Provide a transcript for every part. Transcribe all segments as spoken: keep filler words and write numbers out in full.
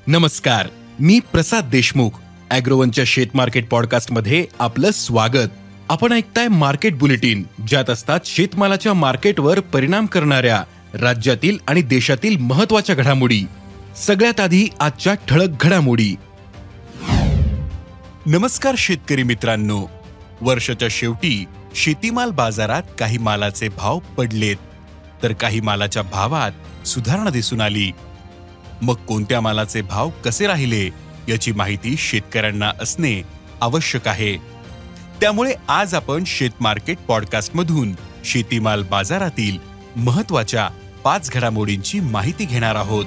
नमस्कार, मी प्रसाद देशमुख. ॲग्रोवनच्या शेत मार्केट पॉडकास्टमध्ये आपलं स्वागत. आपण ऐकताय मार्केट बुलेटिन, ज्यात असतात शेतमालाच्या मार्केटवर परिणाम करणाऱ्या राज्यातील आणि देशातील महत्त्वाच्या घडामोडी. सगळ्यात आधी आजच्या ठळक घडामोडी. नमस्कार शेतकरी मित्रांनो. वर्षाच्या शेवटी शेतीमाल बाजारात काही मालाचे भाव पडलेत, तर काही मालाच्या भावात सुधारणा दिसून आली. मग कोणत्या मालाचे भाव कसे राहिले याची माहिती शेतकऱ्यांना असणे आवश्यक आहे. त्यामुळे आज आपण शेत मार्केट पॉडकास्टमधून शेतीमाल बाजारातील महत्त्वाच्या पाच घडामोडींची माहिती घेणार आहोत.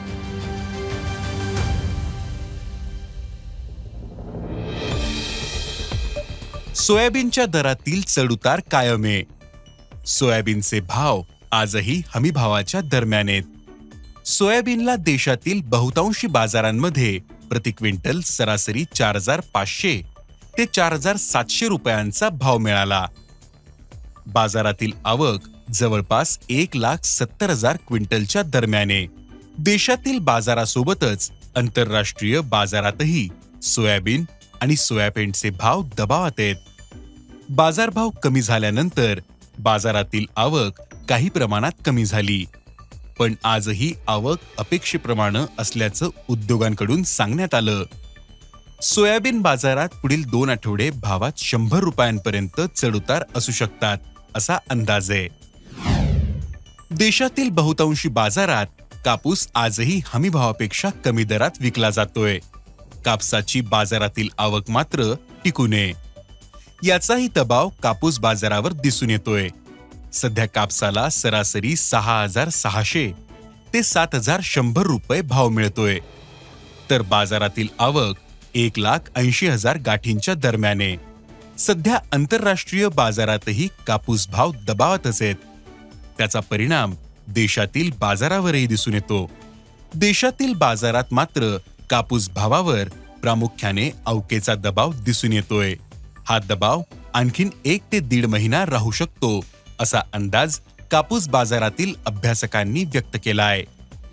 सोयाबीनच्या दरातील चढउतार कायम आहे. सोयाबीनचे भाव आजही हमीभावाच्या दरम्यान आहेत. सोयाबीनला देशातील बहुतांशी बाजारांमध्ये प्रति क्विंटल सरासरी चार हजार पाचशे ते चार हजार सातशे रुपयांचा भाव मिळाला. बाजारातील आवक जवळपास एक लाख सत्तर हजार क्विंटलच्या दरम्यान आहे. देशातील बाजारासोबतच आंतरराष्ट्रीय बाजारातही सोयाबीन आणि सोयाबीनचे भाव दबावात आहेत. बाजारभाव कमी झाल्यानंतर बाजारातील आवक काही प्रमाणात कमी झाली, पण आजही आवक अपेक्षेप्रमाणे असल्याचं उद्योगांकडून सांगण्यात आलं. सोयाबीन बाजारात पुढील दोन आठवडे भावात शंभर रुपयांपर्यंत चढउतार असू शकतात, असा अंदाज आहे. देशातील बहुतांशी बाजारात कापूस आजही हमीभावापेक्षा कमी दरात विकला जातोय. कापसाची बाजारातील आवक मात्र टिकून आहे. याचाही दबाव कापूस बाजारावर दिसून येतोय. सध्या कापसाला सरासरी सहा हजार सहाशे ते सात हजार शंभर रुपये भाव मिळतोय, तर बाजारातील आवक एक लाख ऐंशी हजार गाठींच्या दरम्यान आहे. सध्या आंतरराष्ट्रीय बाजारातही कापूस भाव दबावातच आहेत. त्याचा परिणाम देशातील बाजारावरही दिसून येतो. देशातील बाजारात मात्र कापूस भावावर प्रामुख्याने अवकेचा दबाव दिसून येतोय. हा दबाव आणखीन एक ते दीड महिना राहू शकतो, असा अंदाज कापूस बाजारातील अभ्यासकांनी व्यक्त केला आहे.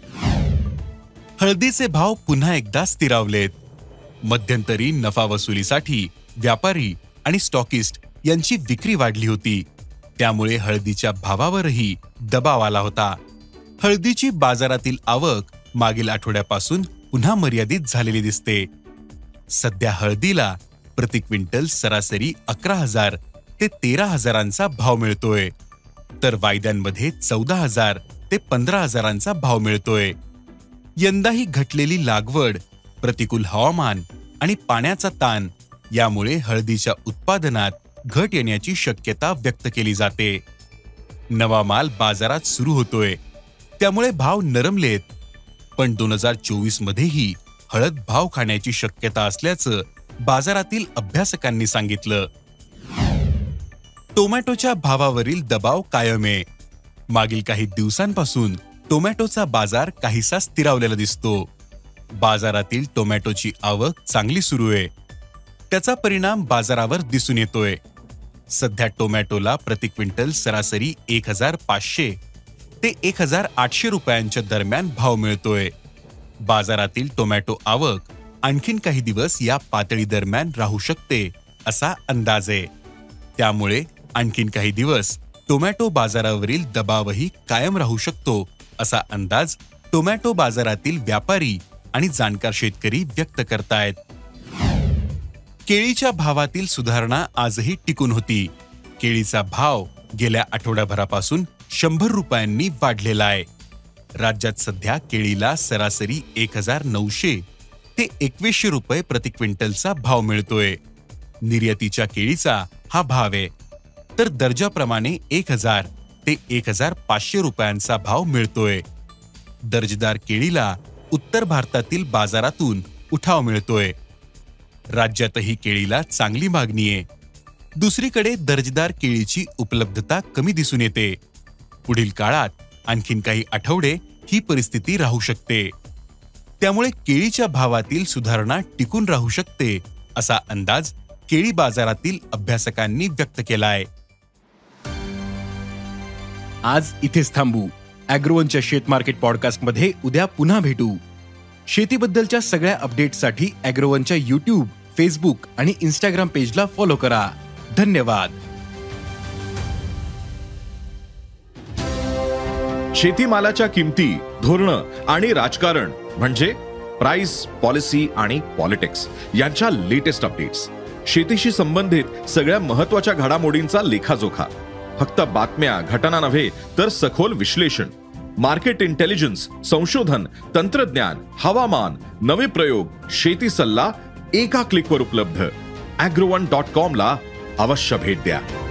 हळदीचे भाव पुन्हा एकदा स्थिरावलेत. मध्यंतरी नफा वसुलीसाठी व्यापारी आणि स्टॉकिस्ट यांची विक्री वाढली होती, त्यामुळे हळदीच्या भावावरही दबाव आला होता. हळदीची बाजारातील आवक मागील आठवड्यापासून पुन्हा मर्यादित झालेली दिसते. सध्या हळदीला प्रति क्विंटल सरासरी अकरा हजार ते तेरा हजारांचा भाव मिळतोय, तर वायद्यांमध्ये चौदा हजार ते पंधरा हजारांचा भाव मिळतोय. यंदाही घटलेली लागवड, प्रतिकूल हवामान आणि पाण्याचा ताण यामुळे हळदीच्या उत्पादनात घट येण्याची शक्यता व्यक्त केली जाते. नवा माल बाजारात सुरू होतोय, त्यामुळे भाव नरमलेत, पण दोन हजार चोवीस मध्येही हळद भाव खाण्याची शक्यता असल्याचं बाजारातील अभ्यासकांनी सांगितलं. टोमॅटोच्या भावावरील दबाव कायम आहे. मागील काही दिवसांपासून टोमॅटोचा बाजार काहीसा स्थिरावलेला दिसतो. बाजारातील टोमॅटोची आवक चांगली सुरू आहे. त्याचा परिणाम बाजारावर दिसून येतोय. सध्या टोमॅटोला प्रति क्विंटल सरासरी एक हजार पाचशे ते एक हजार आठशे रुपयांच्या दरम्यान भाव मिळतोय. बाजारातील टोमॅटो आवक आणखीन काही दिवस या पातळी दरम्यान राहू शकते, असा अंदाज आहे. त्यामुळे आणखीन काही दिवस टोमॅटो बाजारावरील दबावही कायम राहू शकतो, असा अंदाज टोमॅटो बाजारातील व्यापारी आणि जाणकार शेतकरी व्यक्त करतायत. केळीच्या भावातील सुधारणा आजही टिकून होती. केळीचा भाव गेल्या आठवड्याभरापासून शंभर रुपयांनी वाढलेला आहे. राज्यात सध्या केळीला सरासरी एक हजार नऊशे ते एकवीसशे रुपये प्रति क्विंटलचा भाव मिळतोय. निर्यातीच्या केळीचा हा भाव आहे, तर दर्जाप्रमाणे एक हजार ते एक हजार पाचशे रुपयांचा भाव मिळतोय. दर्जेदार केळीला उत्तर भारतातील बाजारातून उठाव मिळतोय. राज्यातही केळीला चांगली मागणी आहे. दुसरीकडे दर्जेदार केळीची उपलब्धता कमी दिसून येते. पुढील काळात आणखीन काही आठवडे ही परिस्थिती राहू शकते. त्यामुळे केळीच्या भावातील सुधारणा टिकून राहू शकते, असा अंदाज केळी बाजारातील अभ्यासकांनी व्यक्त केलाय. आज इथेच थांबू. ॲग्रोवनच्या शेत मार्केट पॉडकास्टमध्ये उद्या पुन्हा भेटू. शेतीबद्दलच्या सगळ्या अपडेट्ससाठी अॅग्रोवनच्या यूट्यूब, फेसबुक आणि इंस्टाग्राम पेजला फॉलो करा. धन्यवाद. शेतीमालाच्या किमती, धोरणं आणि राजकारण म्हणजे प्राइस, पॉलिसी आणि पॉलिटिक्स यांच्या लेटेस्ट अपडेट्स. शेतीशी संबंधित सगळ्या महत्त्वाच्या घडामोडींचा लेखाजोखा. फक्त बातम्या, घटना नव्हे तर सखोल विश्लेषण. मार्केट इंटेलिजन्स, संशोधन, तंत्रज्ञान, हवामान, नवे प्रयोग, शेती सल्ला एका क्लिकवर उपलब्ध. अॅग्रोवन डॉट कॉम ला अवश्य भेट द्या.